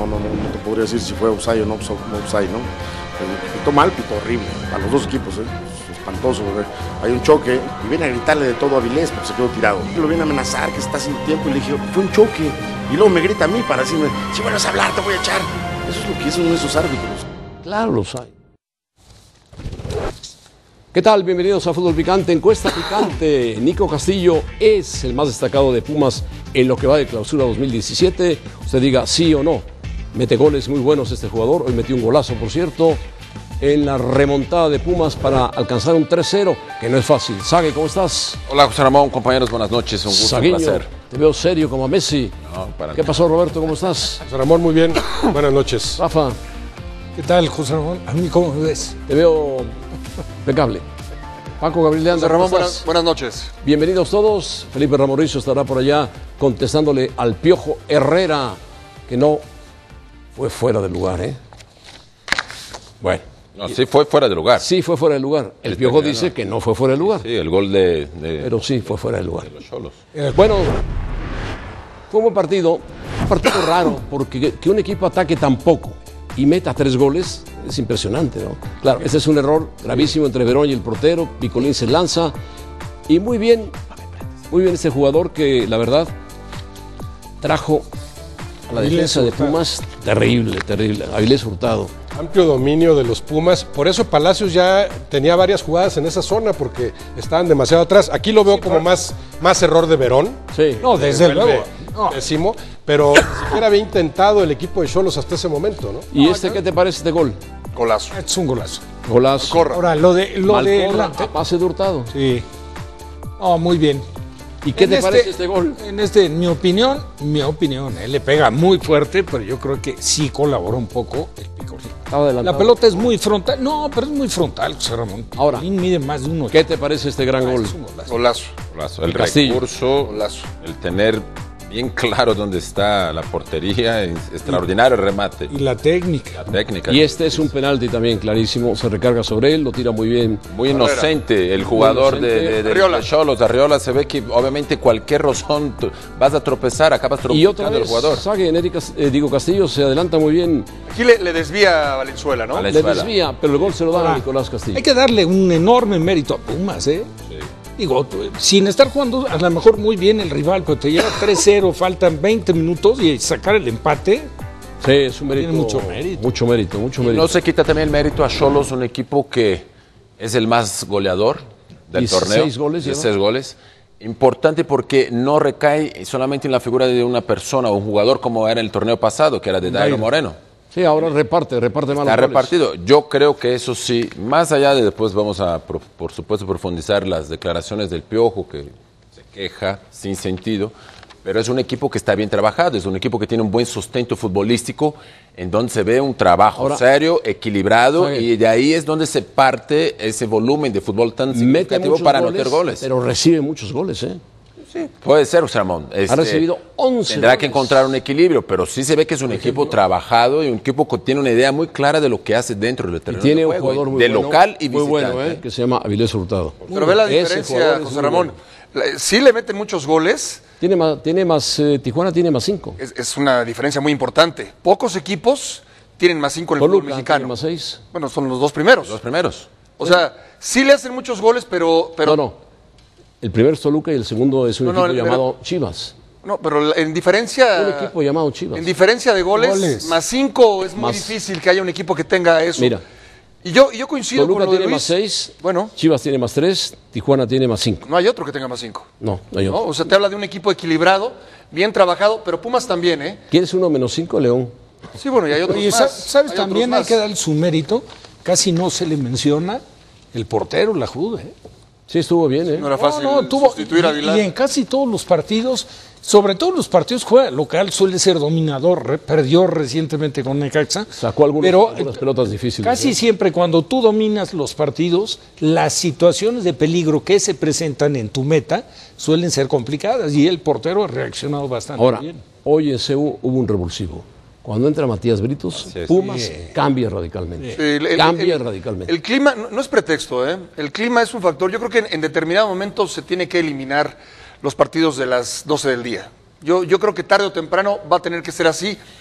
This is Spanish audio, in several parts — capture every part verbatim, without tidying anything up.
no, no, no te podría decir si fue offside o no offside, ¿no? Pitó mal, pitó horrible, a los dos equipos, ¿eh? Espantoso, ¿eh? Hay un choque y viene a gritarle de todo a Avilés porque se quedó tirado. Lo viene a amenazar que está haciendo tiempo y le dije, fue un choque. Y luego me grita a mí para decirme, si vuelves a hablar te voy a echar. Eso es lo que son esos árbitros. Claro, los hay. ¿Qué tal? Bienvenidos a Fútbol Picante, encuesta picante. Nico Castillo es el más destacado de Pumas en lo que va de clausura dos mil diecisiete. Usted diga sí o no. Mete goles muy buenos este jugador. Hoy metió un golazo, por cierto, en la remontada de Pumas para alcanzar un tres cero, que no es fácil. Sague, ¿cómo estás? Hola, José Ramón, compañeros, buenas noches. Un gusto, Saguiño, un placer. Te veo serio como a Messi. No, para ¿Qué nada. pasó, Roberto? ¿Cómo estás? José Ramón, muy bien. Buenas noches. Rafa, ¿Qué tal, José Ramón? ¿A mí cómo me ves? te veo impecable. Paco Gabriel de Anda, José Ramón, ¿cómo buenas, estás? buenas noches. Bienvenidos todos. Felipe Ramorrizo estará por allá contestándole al Piojo Herrera, que no fue fuera de lugar, ¿eh? Bueno, No, sí fue fuera de lugar. sí fue fuera de lugar. El El Piojo italiano. dice que no fue fuera de lugar, Sí, el gol de, de- pero sí fue fuera de lugar. de los Xolos. Bueno, fue un buen partido, un partido raro, porque que un equipo ataque tan poco y meta tres goles es impresionante, ¿no? Claro, ese es un error gravísimo entre Verón y el portero. Picolín se lanza y muy bien, muy bien este jugador que la verdad trajo a la Avilés defensa de Hurtado. Pumas terrible, terrible. Avilés Hurtado. Amplio dominio de los Pumas. Por eso Palacios ya tenía varias jugadas en esa zona porque estaban demasiado atrás. Aquí lo veo como más, más error de Verón. Sí. No, desde Vuelve luego. No. Pésimo. Pero ni siquiera había intentado el equipo de Xolos hasta ese momento, ¿no? ¿Y este qué te parece este gol? Golazo. Es un golazo. Golazo. Corra. Ahora, lo de... Lo de Malcorra, la- a pase de Hurtado. Sí. No, muy bien. ¿Y qué En te parece este gol? En este, en mi opinión, mi opinión, él le pega muy fuerte, pero yo creo que sí colabora un poco el Picolín. Estaba adelantado. La pelota es muy frontal. No, pero es muy frontal, José Ramón. Ahora, Picolín mide más de uno. ¿Qué te parece este gran gol? Es un golazo. Golazo. Golazo. El Castillo. recurso, Golazo. el tener bien claro dónde está la portería, es extraordinario el remate. Y la técnica. La técnica. Y este es un penalti también clarísimo, se recarga sobre él, lo tira muy bien. Muy inocente el jugador de, inocente. de, de, Arriola. de Xolos. Arriola se ve que obviamente cualquier rozón tú vas a tropezar, acabas Y otra tropezando el vez, jugador. Sague, Neri Cas- eh, digo Castillo se adelanta muy bien, Aquí le, le desvía a Valenzuela, ¿no? Vale. le Venezuela. desvía, pero el gol se lo da a Ahora, Nicolás Castillo. Hay que darle un enorme mérito a Pumas, ¿eh? Digo, tú, sin estar jugando a lo mejor muy bien el rival, pero te lleva tres cero, faltan veinte minutos y sacar el empate. Sí, es un mérito. Tiene mucho mérito. Mucho mérito, mucho mérito. No se quita también el mérito a Xolos, un equipo que es el más goleador del dieciséis torneo. goles lleva. dieciséis goles. Importante porque no recae solamente en la figura de una persona o un jugador como era en el torneo pasado, que era de Dairo Moreno. Sí, ahora reparte, reparte mal. Está repartido. Yo creo que eso sí, más allá de después vamos a, por, por supuesto, profundizar las declaraciones del Piojo, que se queja sin sentido, pero es un equipo que está bien trabajado, es un equipo que tiene un buen sustento futbolístico, en donde se ve un trabajo Ahora, serio, equilibrado, ¿sabe? y de ahí es donde se parte ese volumen de fútbol tan Mete significativo muchos para goles, anotar goles. pero recibe muchos goles, ¿eh? Puede ser, José Ramón. Este, recibido once Tendrá goles. que encontrar un equilibrio, pero sí se ve que es un equipo trabajado y un equipo que tiene una idea muy clara de lo que hace dentro del Y terreno tiene de un juego, jugador muy de bueno, local y muy visitante. bueno, ¿eh? Que se llama Avilés Hurtado. Pero ve la Ese diferencia, jugador es José muy Ramón. La- Sí le meten muchos goles, Tiene más, tiene más eh, Tijuana tiene más cinco. es, es una diferencia muy importante. Pocos equipos tienen más cinco en el fútbol Toluca tiene mexicano. más seis. Bueno, son los dos primeros. Los primeros. O sea, sí le hacen muchos goles, pero... pero No, no. El primero es Toluca y el segundo es un No, no, equipo el- llamado Chivas. No, pero en diferencia... Un equipo llamado Chivas. En diferencia de goles, Goles. más cinco es muy Más. difícil que haya un equipo que tenga eso. Mira. Y yo, y yo coincido Toluca con lo de tiene Luis. más seis, Bueno, Chivas tiene más tres, Tijuana tiene más cinco. no hay otro que tenga más cinco. No, no hay ¿no? otro. O sea, te habla de un equipo equilibrado, bien trabajado, pero Pumas también, ¿eh? ¿Quieres uno menos cinco, León? Sí, bueno, y hay otros Oye, más. sa- ¿sabes? hay También otros hay más. que darle su mérito. Casi no se le menciona el portero, la Jude. ¿eh? Sí, estuvo bien, ¿eh? No era fácil No, no, tuvo, sustituir a y, Aguilar. y en casi todos los partidos, sobre todo en los partidos juega local, suele ser dominador, re- perdió recientemente con Necaxa. Sacó algunos- pero, algunas pelotas difíciles, Casi ¿eh? siempre cuando tú dominas los partidos, las situaciones de peligro que se presentan en tu meta suelen ser complicadas y el portero ha reaccionado bastante Ahora, bien. hoy en C U hubo un revulsivo. Cuando entra Matías Britos, Así es. Pumas cambia radicalmente. Sí, el- el- cambia el- radicalmente. El clima no, no es pretexto, ¿eh? El clima es un factor. Yo creo que en, en determinado momento se tiene que eliminar los partidos de las doce del día. Yo, yo creo que tarde o temprano va a tener que ser así.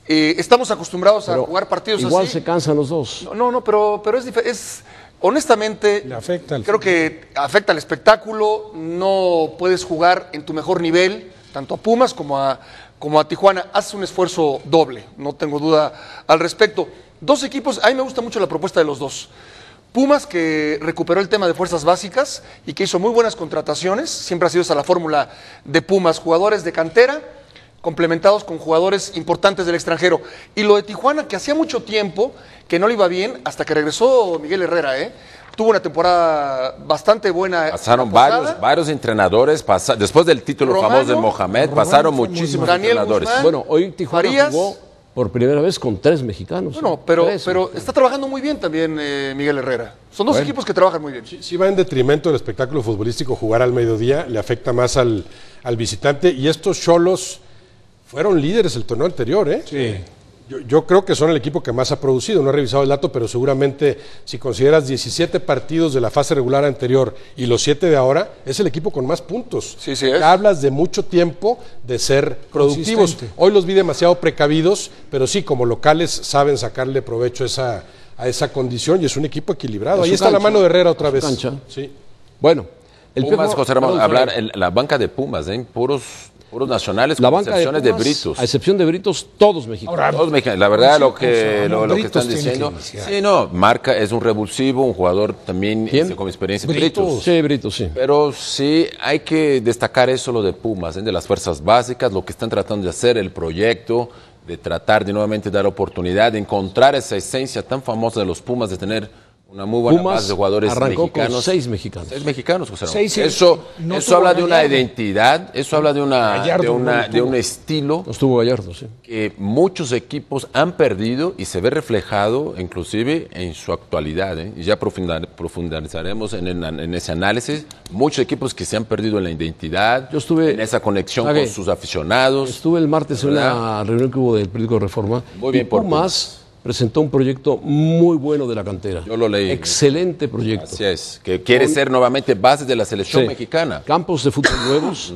Eh, estamos acostumbrados Pero a jugar partidos igual así. se cansan los dos. No, no, no, pero, pero es, es honestamente, Le afecta al creo fútbol. que afecta al espectáculo, no puedes jugar en tu mejor nivel, tanto a Pumas como a, como a Tijuana, haces un esfuerzo doble, no tengo duda al respecto. Dos equipos, a mí me gusta mucho la propuesta de los dos. Pumas, que recuperó el tema de fuerzas básicas y que hizo muy buenas contrataciones, siempre ha sido esa la fórmula de Pumas, jugadores de cantera, complementados con jugadores importantes del extranjero. Y lo de Tijuana, que hacía mucho tiempo que no le iba bien, hasta que regresó Miguel Herrera, ¿eh? Tuvo una temporada bastante buena. Pasaron la pasada. varios, varios entrenadores, pasa, después del título Romano, famoso de Mohamed, Romano pasaron fue muy muchísimos Daniel entrenadores. Guzmán. Bueno, hoy Tijuana Farías. jugó por primera vez con tres mexicanos. Bueno, pero, Tres pero mexicanos. está trabajando muy bien también eh, Miguel Herrera. Son dos Bueno. equipos que trabajan muy bien. Si va en detrimento del espectáculo futbolístico jugar al mediodía, le afecta más al, al visitante. Y estos Xolos fueron líderes el torneo anterior, ¿eh? Sí. Yo, yo creo que son el equipo que más ha producido, no he revisado el dato, pero seguramente si consideras diecisiete partidos de la fase regular anterior y los siete de ahora, es el equipo con más puntos. Sí, sí es. Ya hablas de mucho tiempo de ser productivos. Consistente. Hoy los vi demasiado precavidos, pero sí, como locales saben sacarle provecho a esa, a esa condición y es un equipo equilibrado. A Ahí su está la cancha, mano de Herrera otra a su vez. cancha. Sí. Bueno, el Pumas, Piojo- José Ramón, perdón, hablar Fred. en la banca de Pumas, ¿eh? puros, puros nacionales, La con banca de excepciones de, Pumas, Britos. a excepción de Britos, todos mexicanos. Ahora, Todos mexicanos. La verdad, Sí, lo que, José lo, Ramón, lo que Britos están tiene diciendo. que iniciar. Sí, no, Marca es un revulsivo, un jugador también ¿Quién? este, con experiencia. Britos. Sí, Britos, sí. Pero sí hay que destacar eso lo de Pumas, ¿eh? de las fuerzas básicas, lo que están tratando de hacer, el proyecto, de tratar de nuevamente dar oportunidad, de encontrar esa esencia tan famosa de los Pumas, de tener una muy buena Pumas base de jugadores arrancó mexicanos. con seis mexicanos. Seis mexicanos, José Ramón. Seis, sí. Eso, No eso tuvo habla de una Gallardo. identidad, eso habla de, una, Gallardo de, no una, lo de tuvo. un estilo No estuvo Gallardo, sí. que muchos equipos han perdido y se ve reflejado inclusive en su actualidad, ¿eh? Y ya profundar- profundizaremos en, en- en ese análisis. Muchos equipos que se han perdido en la identidad, Yo estuve- en esa conexión ¿sabe? con sus aficionados. Estuve el martes en ¿Verdad? una reunión que hubo del periódico Reforma. Muy bien y por Pumas presentó un proyecto muy bueno de la cantera. Yo lo leí. Excelente proyecto. Así es, que quiere ser nuevamente base de la selección Sí. mexicana. Campos de fútbol nuevos,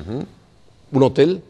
un hotel,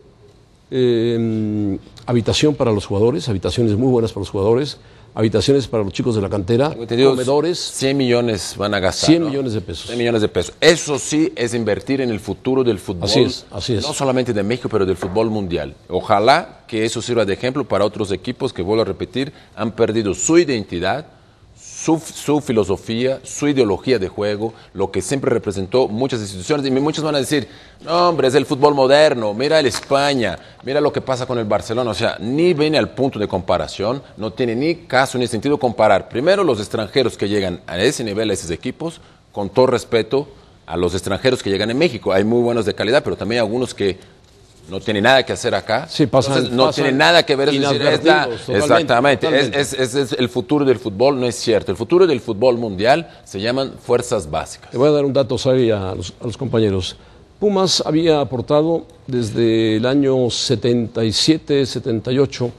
eh, habitación para los jugadores, habitaciones muy buenas para los jugadores, habitaciones para los chicos de la cantera, Tengo entendido, comedores, cien millones van a gastar. cien ¿no? millones de pesos. cien millones de pesos. Eso sí es invertir en el futuro del fútbol. Así es, así es. No solamente de México, pero del fútbol mundial. Ojalá que eso sirva de ejemplo para otros equipos que, vuelvo a repetir, han perdido su identidad, su, su filosofía, su ideología de juego, lo que siempre representó muchas instituciones. Y muchos van a decir, no, hombre, es el fútbol moderno, mira el España, mira lo que pasa con el Barcelona. O sea, ni viene al punto de comparación, no tiene ni caso ni sentido comparar. Primero, los extranjeros que llegan a ese nivel, a esos equipos, con todo respeto a los extranjeros que llegan en México. Hay muy buenos de calidad, pero también hay algunos que no tienen nada que hacer acá. Sí, pasan- Entonces, no pasan tiene nada que ver. Es decir, es la- inadvertidos, totalmente, exactamente. totalmente. Es, es- es- es el futuro del fútbol, no es cierto. El futuro del fútbol mundial se llaman fuerzas básicas. Le voy a dar un dato, Xavi, a los, a los compañeros. Pumas había aportado desde el año setenta y siete, setenta y ocho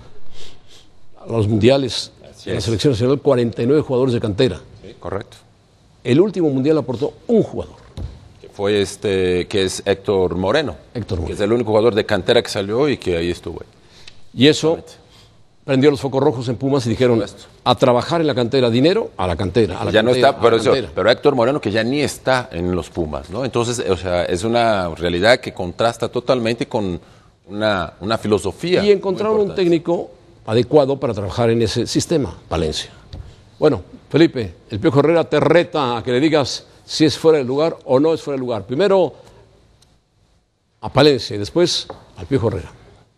a los mundiales, a la es. selección nacional, cuarenta y nueve jugadores de cantera. Sí, correcto. El último mundial aportó un jugador. Que fue este, que es Héctor Moreno. Héctor Que Moreno. es el único jugador de cantera que salió y que ahí estuvo. Y eso prendió los focos rojos en Pumas y dijeron, a trabajar en la cantera, dinero a la cantera. A la Ya no cantera, está, a pero, la eso, cantera. pero Héctor Moreno que ya ni está en los Pumas, ¿no? Entonces, o sea, es una realidad que contrasta totalmente con una, una filosofía. Y encontraron muy un importante. técnico adecuado para trabajar en ese sistema, Palencia. Bueno, Felipe, el Piojo Herrera te reta a que le digas si es fuera de lugar o no es fuera de lugar. Primero a Palencia y después al Piojo Herrera.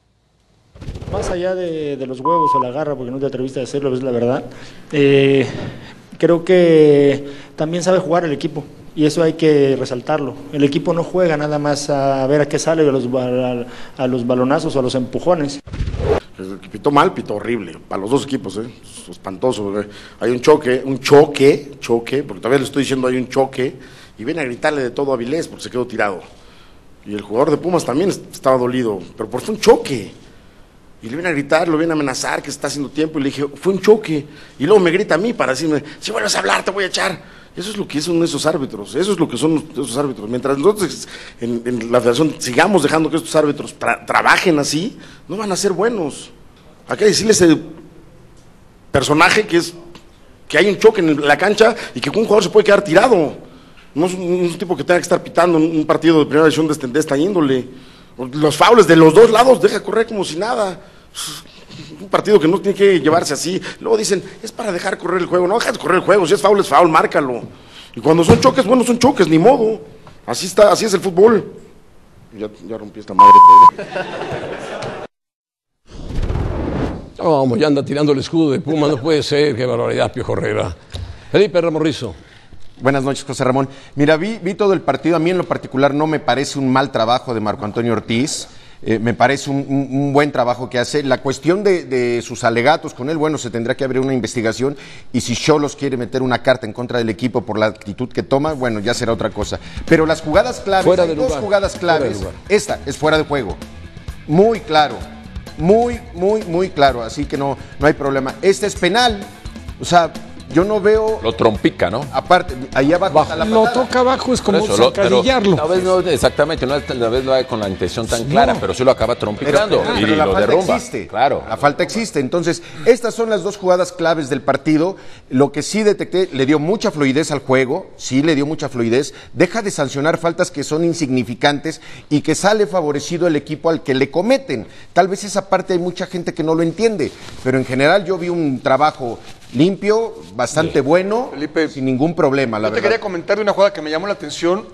Más allá de, de los huevos o la garra, porque no te atreviste a hacerlo, es la verdad, eh, creo que también sabe jugar el equipo y eso hay que resaltarlo. El equipo no juega nada más a ver a qué sale, a los, a, a los balonazos o a los empujones. El que pitó mal, pitó horrible, para los dos equipos, ¿eh? Espantoso. ¿eh? Hay un choque, un choque, choque, porque todavía le estoy diciendo hay un choque, y viene a gritarle de todo a Avilés porque se quedó tirado. Y el jugador de Pumas también estaba dolido, pero por fue un choque. Y le viene a gritar, lo viene a amenazar que se está haciendo tiempo, y le dije, fue un choque. Y luego me grita a mí para decirme, si vuelves a hablar te voy a echar. Eso es lo que son esos árbitros, eso es lo que son esos árbitros. Mientras nosotros en, en la federación sigamos dejando que estos árbitros tra- trabajen así, no van a ser buenos. Hay que decirle a ese personaje que es que hay un choque en la cancha y que un jugador se puede quedar tirado. No es un, no es un tipo que tenga que estar pitando un partido de primera división de, este, de esta índole. Los faules de los dos lados, deja correr como si nada. Un partido que no tiene que llevarse así. Luego dicen, es para dejar correr el juego. No dejas correr el juego, si es foul, es foul, márcalo. Y cuando son choques, bueno, son choques, ni modo. Así está, así es el fútbol. Ya, ya rompí esta madre. Vamos, ya anda tirando el escudo de Puma, no puede ser, qué barbaridad, Piojo Herrera. Felipe Ramorrizo. Buenas noches, José Ramón. Mira, vi, vi todo el partido, a mí en lo particular no me parece un mal trabajo de Marco Antonio Ortiz, eh, me parece un, un, un buen trabajo que hace. La cuestión de, de sus alegatos con él, bueno, se tendrá que abrir una investigación y si Xolos quiere meter una carta en contra del equipo por la actitud que toma, bueno, ya será otra cosa. Pero las jugadas claves, fuera hay de dos lugar. jugadas claves, Fuera de lugar. esta es fuera de juego, muy claro, muy, muy, muy claro, así que no, no hay problema. Este es penal, o sea, yo no veo... Lo trompica, ¿no? Aparte, ahí abajo está la Lo patada. toca abajo, es como Por eso, lo- pero zancadillarlo. Tal vez no, exactamente, no, tal vez no hay con la intención tan clara, pero sí lo acaba trompicando Pero, y pero la lo falta derrumba. existe. Claro. La falta existe. Entonces, estas son las dos jugadas claves del partido. Lo que sí detecté, le dio mucha fluidez al juego, sí le dio mucha fluidez. Deja de sancionar faltas que son insignificantes y que sale favorecido el equipo al que le cometen. Tal vez esa parte hay mucha gente que no lo entiende, pero en general yo vi un trabajo limpio, bastante bueno, Felipe, sin ningún problema, la Yo te verdad. quería comentar de una jugada que me llamó la atención.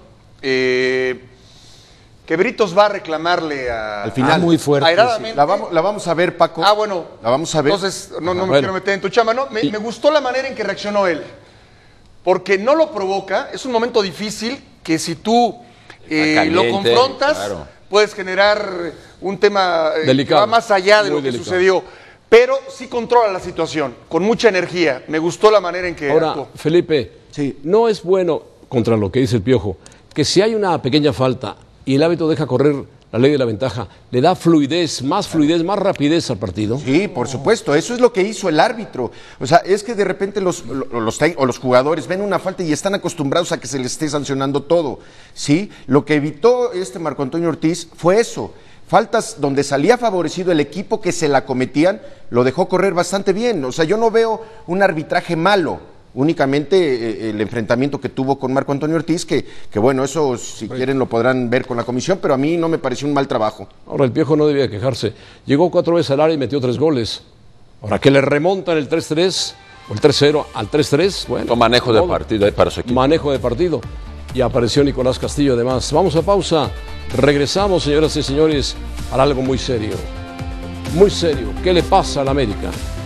Eh, que Britos va a reclamarle a, Al final. Ah, muy fuerte, airadamente. La vamos, la vamos a ver, Paco. Ah, bueno. La vamos a ver. Entonces, no, no me Bueno. quiero meter en tu chama, ¿no? Me, Y- me gustó la manera en que reaccionó él. Porque no lo provoca, es un momento difícil que si tú eh, Está lo caliente, confrontas, claro. puedes generar un tema eh, que Delicado, va más allá de muy lo que delicado. sucedió. Pero sí controla la situación, con mucha energía. Me gustó la manera en que Ahora, actuó. Felipe, Sí. no es bueno, contra lo que dice el Piojo, que si hay una pequeña falta y el árbitro deja correr la ley de la ventaja, le da fluidez, más fluidez, más rapidez al partido. Sí, por supuesto, eso es lo que hizo el árbitro. O sea, es que de repente los, los, o los jugadores ven una falta y están acostumbrados a que se les esté sancionando todo. ¿Sí? Lo que evitó este Marco Antonio Ortiz fue eso. Faltas donde salía favorecido el equipo que se la cometían, lo dejó correr bastante bien. O sea, yo no veo un arbitraje malo. Únicamente eh, el enfrentamiento que tuvo con Marco Antonio Ortiz, que, que bueno, eso si quieren lo podrán ver con la comisión, pero a mí no me pareció un mal trabajo. Ahora, el Piojo no debía quejarse. Llegó cuatro veces al área y metió tres goles. Ahora, que le remontan el tres tres o el tres cero al tres tres, bueno. Un manejo de modo. partido ahí para su equipo. Manejo de partido. Y apareció Nicolás Castillo además. Vamos a pausa. Regresamos, señoras y señores, para algo muy serio. Muy serio. ¿Qué le pasa a la América?